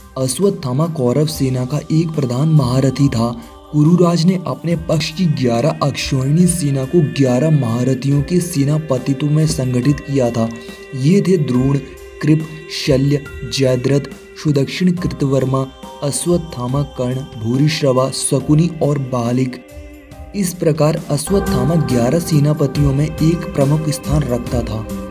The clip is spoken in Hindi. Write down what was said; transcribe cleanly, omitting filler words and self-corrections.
अश्वत्थामा कौरव सेना का एक प्रधान महारथी था। कुरुराज ने अपने पक्ष की 11 अक्षौहिणी सेना को 11 महारथियों के सेनापतित्व में संगठित किया था। ये थे द्रोण, कृप, शल्य, जयद्रथ, सुदक्षिण, कृतवर्मा, अश्वत्थामा, कर्ण, भूरिश्रवा, शकुनी और बालिक। इस प्रकार अश्वत्थामा 11 सेनापतियों में एक प्रमुख स्थान रखता था।